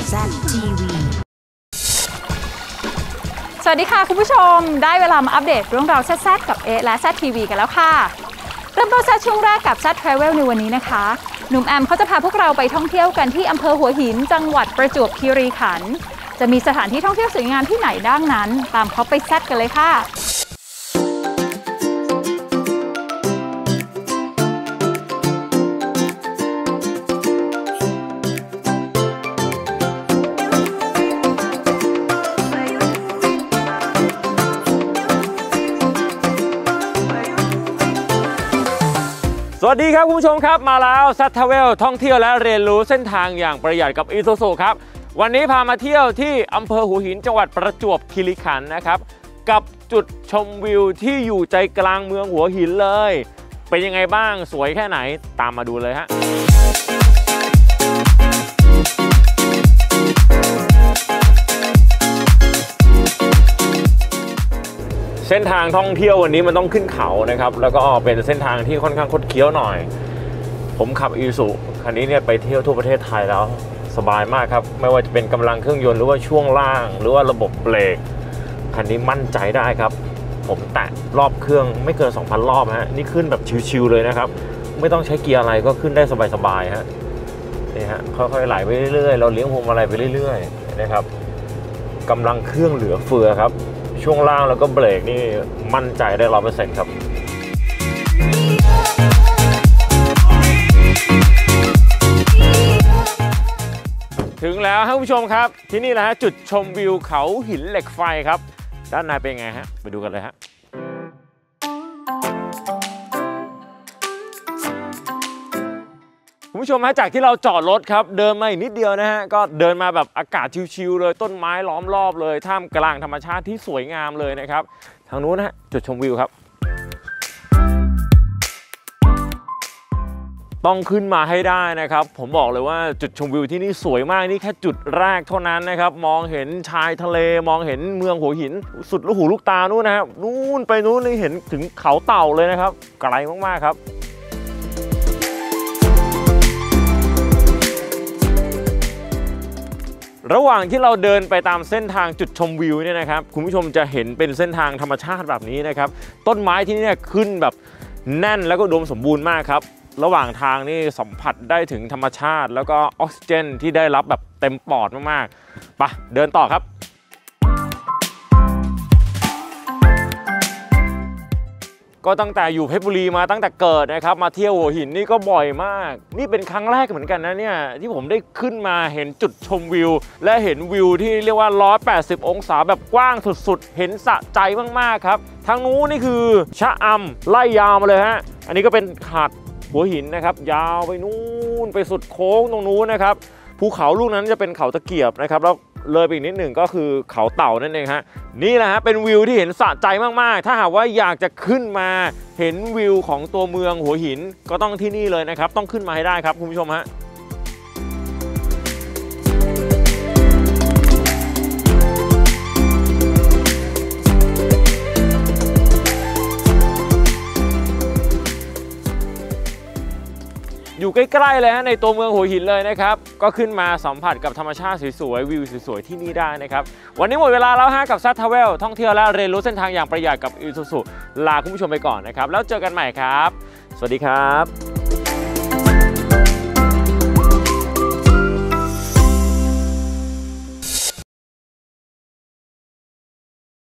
ZTV สวัสดีค่ะคุณผู้ชมได้เวลามาอัปเดตเรื่องราวแซ่บๆกับเอและ ZTV กันแล้วค่ะเริ่มต้นช่วงแรกกับ Z Travel ในวันนี้นะคะหนุ่มแอมเขาจะพาพวกเราไปท่องเที่ยวกันที่อำเภอหัวหินจังหวัดประจวบคีรีขันธ์จะมีสถานที่ท่องเที่ยวสวยงามที่ไหนบ้างนั้นตามเขาไปแซ่บกันเลยค่ะสวัสดีครับคุณผู้ชมครับมาแล้ว Z Travel ท่องเที่ยวและเรียนรู้เส้นทางอย่างประหยัดกับ Isuzu ครับวันนี้พามาเที่ยวที่อำเภอหัวหินจังหวัดประจวบคีรีขันธ์นะครับกับจุดชมวิวที่อยู่ใจกลางเมืองหัวหินเลยเป็นยังไงบ้างสวยแค่ไหนตามมาดูเลยฮะเส้นทางท่องเที่ยววันนี้มันต้องขึ้นเขานะครับแล้วก็เป็นเส้นทางที่ค่อนข้างคดเคี้ยวหน่อยผมขับอีซูคันนี้เนี่ยไปเที่ยวทั่วประเทศไทยแล้วสบายมากครับไม่ว่าจะเป็นกำลังเครื่องยนต์หรือว่าช่วงล่างหรือว่าระบบเบรกคันนี้มั่นใจได้ครับผมแตะรอบเครื่องไม่เกิน 2,000 รอบฮะนี่ขึ้นแบบชิวๆเลยนะครับไม่ต้องใช้เกียร์อะไรก็ขึ้นได้สบายๆฮะนี่ฮะค่อยๆไหลไปเรื่อยๆเราเลี้ยงพวงมาลัยไปเรื่อยๆนะครับกำลังเครื่องเหลือเฟือครับช่วงล่างแล้วก็เบรกนี่มั่นใจได้ 100% ครับถึงแล้วครับผู้ชมครับที่นี่แหละฮะจุดชมวิวเขาหินเหล็กไฟครับด้านในเป็นไงฮะไปดูกันเลยฮะคุณผู้ชมฮะจากที่เราจอดรถครับเดินมาอีกนิดเดียวนะฮะก็เดินมาแบบอากาศชิลๆเลยต้นไม้ล้อมรอบเลยท่ามกลางธรรมชาติที่สวยงามเลยนะครับทางนู้นนะฮะจุดชมวิวครับต้องขึ้นมาให้ได้นะครับผมบอกเลยว่าจุดชมวิวที่นี่สวยมากนี่แค่จุดแรกเท่านั้นนะครับมองเห็นชายทะเลมองเห็นเมืองหัวหินสุดลูกหูลูกตานู่นนะครับนู่นไปนู่นนี่เห็นถึงเขาเต่าเลยนะครับไกลมากๆครับระหว่างที่เราเดินไปตามเส้นทางจุดชมวิวเนี่ยนะครับคุณผู้ชมจะเห็นเป็นเส้นทางธรรมชาติแบบนี้นะครับต้นไม้ที่นี่ขึ้นแบบแน่นแล้วก็อุดมสมบูรณ์มากครับระหว่างทางนี่สัมผัสได้ถึงธรรมชาติแล้วก็ออกซิเจนที่ได้รับแบบเต็มปอดมากๆไปเดินต่อครับก็ตั้งแต่อยู่เพชรบุรีมาตั้งแต่เกิดนะครับมาเที่ยวหัวหินนี่ก็บ่อยมากนี่เป็นครั้งแรกเหมือนกันนะเนี่ยที่ผมได้ขึ้นมาเห็นจุดชมวิวและเห็นวิวที่เรียกว่า180องศาแบบกว้างสุดๆเห็นสะใจมากๆครับทางนู้นนี่คือชะอำไล่ยาวมาเลยฮะอันนี้ก็เป็นหาดหัวหินนะครับยาวไปนู่นไปสุดโค้งตรงนู้นนะครับภูเขาลูกนั้นจะเป็นเขาตะเกียบนะครับแล้วเลยไปอีกนิดหนึ่งก็คือเขาเต่านั่นเองฮะนี่แหละฮะเป็นวิวที่เห็นสะใจมากๆถ้าหากว่าอยากจะขึ้นมาเห็นวิวของตัวเมืองหัวหินก็ต้องที่นี่เลยนะครับต้องขึ้นมาให้ได้ครับคุณผู้ชมฮะอยู่ใกล้ๆเลยฮะในตัวเมืองหัวหินเลยนะครับก็ขึ้นมาสัมผัสกับธรรมชาติสวยๆวิวสวยๆที่นี่ได้นะครับวันนี้หมดเวลาแล้วฮะกับ Z Travel ท่องเที่ยวและเรียนรู้เส้นทางอย่างประหยัดกับ Isuzu ลาคุณผู้ชมไปก่อนนะครับแล้วเจอกันใหม่ครับสวัสดีครับ